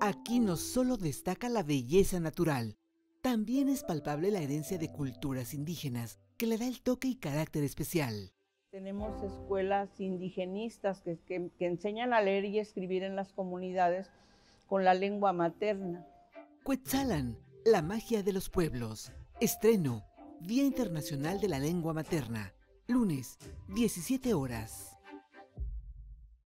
Aquí no solo destaca la belleza natural, también es palpable la herencia de culturas indígenas que le da el toque y carácter especial. Tenemos escuelas indigenistas que enseñan a leer y escribir en las comunidades con la lengua materna. Cuetzalan, la magia de los pueblos. Estreno, Día Internacional de la Lengua Materna. Lunes, 17 horas.